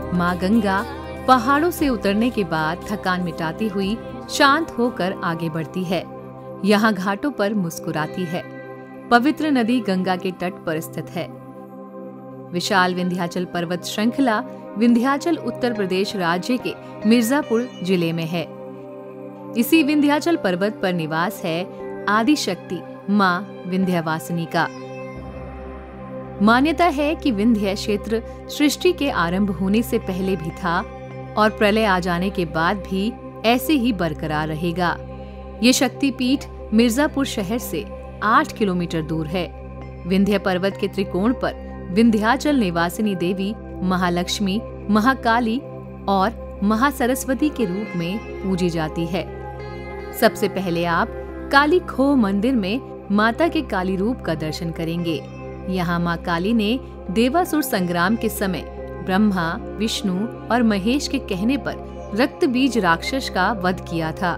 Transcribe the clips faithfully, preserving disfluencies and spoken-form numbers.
माँ गंगा पहाड़ों से उतरने के बाद थकान मिटाती हुई शांत होकर आगे बढ़ती है। यहाँ घाटों पर मुस्कुराती है। पवित्र नदी गंगा के तट पर स्थित है। विशाल विंध्याचल पर्वत श्रृंखला विंध्याचल उत्तर प्रदेश राज्य के मिर्जापुर जिले में है। इसी विंध्याचल पर्वत पर निवास है आदि शक्ति माँ विंध्यवासिनी का। मान्यता है कि विंध्य क्षेत्र सृष्टि के आरंभ होने से पहले भी था और प्रलय आ जाने के बाद भी ऐसे ही बरकरार रहेगा। ये शक्तिपीठ मिर्जापुर शहर से आठ किलोमीटर दूर है। विंध्य पर्वत के त्रिकोण पर विंध्याचल निवासिनी देवी महालक्ष्मी, महाकाली और महासरस्वती के रूप में पूजी जाती है। सबसे पहले आप काली खोह मंदिर में माता के काली रूप का दर्शन करेंगे। यहाँ माँ काली ने देवासुर संग्राम के समय ब्रह्मा, विष्णु और महेश के कहने पर रक्त बीज राक्षस का वध किया था।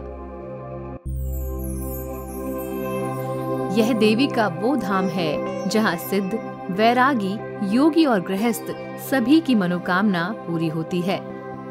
यह देवी का वो धाम है जहाँ सिद्ध, वैरागी, योगी और गृहस्थ सभी की मनोकामना पूरी होती है।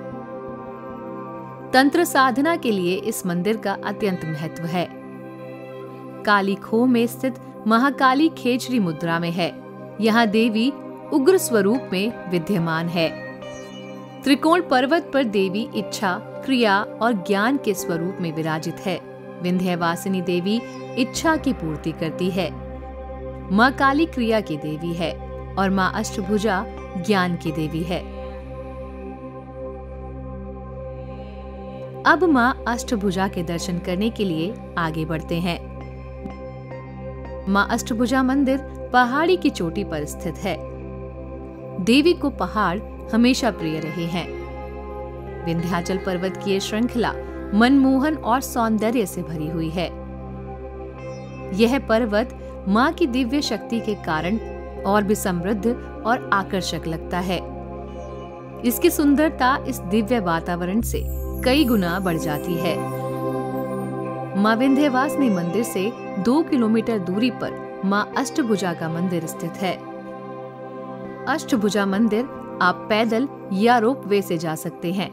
तंत्र साधना के लिए इस मंदिर का अत्यंत महत्व है। काली खोह में स्थित महाकाली खेचरी मुद्रा में है। यहाँ देवी उग्र स्वरूप में विद्यमान है। त्रिकोण पर्वत पर देवी इच्छा, क्रिया और ज्ञान के स्वरूप में विराजित है। विंध्यवासिनी देवी इच्छा की पूर्ति करती है। माँ काली क्रिया की देवी है और माँ अष्टभुजा ज्ञान की देवी है। अब माँ अष्टभुजा के दर्शन करने के लिए आगे बढ़ते हैं। माँ अष्टभुजा मंदिर पहाड़ी की चोटी पर स्थित है। देवी को पहाड़ हमेशा प्रिय रहे हैं। विंध्याचल पर्वत की ये श्रृंखला मनमोहन और सौंदर्य से भरी हुई है। यह पर्वत माँ की दिव्य शक्ति के कारण और भी समृद्ध और आकर्षक लगता है। इसकी सुंदरता इस दिव्य वातावरण से कई गुना बढ़ जाती है। माँ विंध्यवासिनी मंदिर से दो किलोमीटर दूरी पर माँ अष्टभुजा का मंदिर स्थित है। अष्टभुजा मंदिर आप पैदल या रोपवे से जा सकते हैं।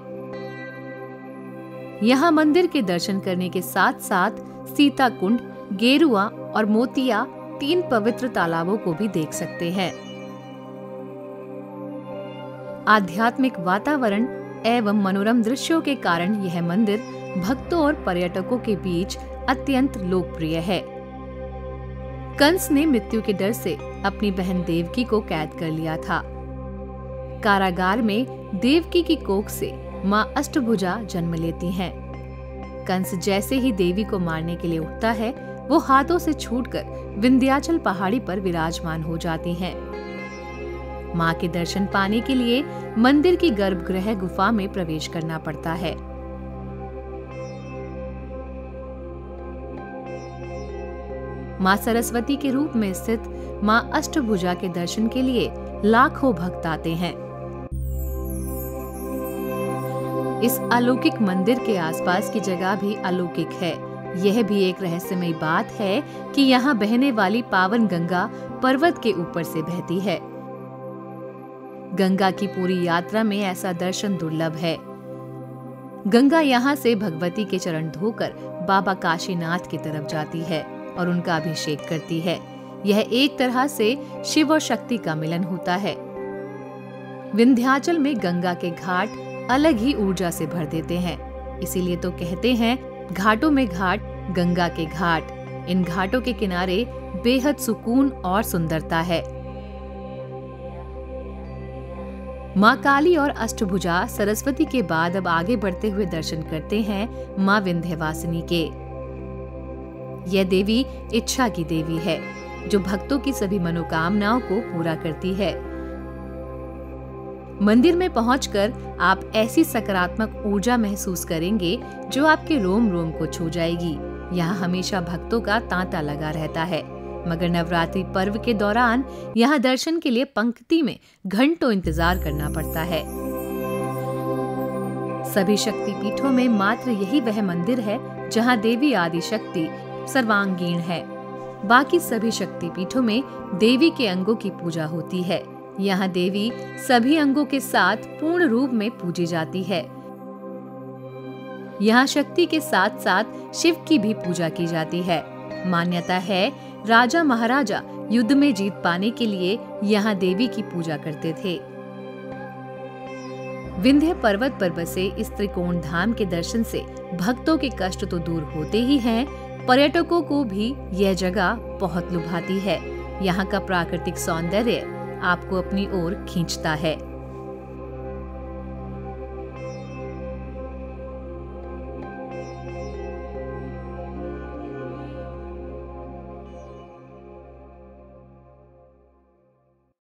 यहाँ मंदिर के दर्शन करने के साथ साथ सीता कुंड, गेरुआ और मोतिया तीन पवित्र तालाबों को भी देख सकते हैं। आध्यात्मिक वातावरण एवं मनोरम दृश्यों के कारण यह मंदिर भक्तों और पर्यटकों के बीच अत्यंत लोकप्रिय है। कंस ने मृत्यु के डर से अपनी बहन देवकी को कैद कर लिया था। कारागार में देवकी की कोख से माँ अष्टभुजा जन्म लेती हैं। कंस जैसे ही देवी को मारने के लिए उठता है, वो हाथों से छूटकर विंध्याचल पहाड़ी पर विराजमान हो जाती हैं। माँ के दर्शन पाने के लिए मंदिर की गर्भगृह गुफा में प्रवेश करना पड़ता है। माँ सरस्वती के रूप में स्थित माँ अष्टभुजा के दर्शन के लिए लाखों भक्त आते हैं। इस अलौकिक मंदिर के आसपास की जगह भी अलौकिक है। यह भी एक रहस्यमयी बात है कि यहाँ बहने वाली पावन गंगा पर्वत के ऊपर से बहती है। गंगा की पूरी यात्रा में ऐसा दर्शन दुर्लभ है। गंगा यहाँ से भगवती के चरण धोकर बाबा काशीनाथ की तरफ जाती है और उनका अभिषेक करती है। यह एक तरह से शिव और शक्ति का मिलन होता है। विंध्याचल में गंगा के घाट अलग ही ऊर्जा से भर देते हैं। इसीलिए तो कहते हैं घाटों में घाट, गंगा के घाट। इन घाटों के किनारे बेहद सुकून और सुंदरता है। माँ काली और अष्टभुजा सरस्वती के बाद अब आगे बढ़ते हुए दर्शन करते हैं माँ विंध्यवासिनी के। यह देवी इच्छा की देवी है, जो भक्तों की सभी मनोकामनाओं को पूरा करती है। मंदिर में पहुंचकर आप ऐसी सकारात्मक ऊर्जा महसूस करेंगे जो आपके रोम रोम को छू जाएगी। यहाँ हमेशा भक्तों का तांता लगा रहता है, मगर नवरात्रि पर्व के दौरान यहाँ दर्शन के लिए पंक्ति में घंटों इंतजार करना पड़ता है। सभी शक्तिपीठों में मात्र यही वह मंदिर है जहाँ देवी आदि शक्ति सर्वांगीण है। बाकी सभी शक्तिपीठों में देवी के अंगों की पूजा होती है। यहाँ देवी सभी अंगों के साथ पूर्ण रूप में पूजी जाती है। यहाँ शक्ति के साथ साथ शिव की भी पूजा की जाती है। मान्यता है राजा महाराजा युद्ध में जीत पाने के लिए यहाँ देवी की पूजा करते थे। विंध्य पर्वत पर बसे इस त्रिकोण धाम के दर्शन से भक्तों के कष्ट तो दूर होते ही हैं, पर्यटकों को भी यह जगह बहुत लुभाती है। यहाँ का प्राकृतिक सौंदर्य आपको अपनी ओर खींचता है।